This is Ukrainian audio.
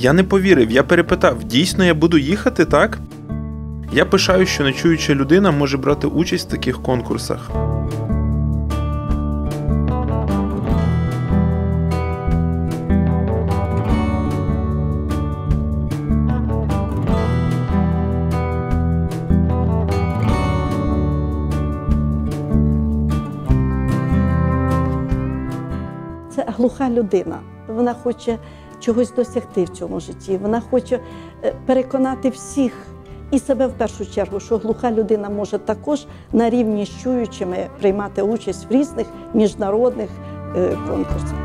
Я не повірив, я перепитав, дійсно я буду їхати, так? Я пишаю, що нечуюча людина може брати участь в таких конкурсах. Це глуха людина. Вона хоче чогось досягти в цьому житті. Вона хоче переконати всіх і себе в першу чергу, що глуха людина може також на рівні з чуючими приймати участь в різних міжнародних конкурсах.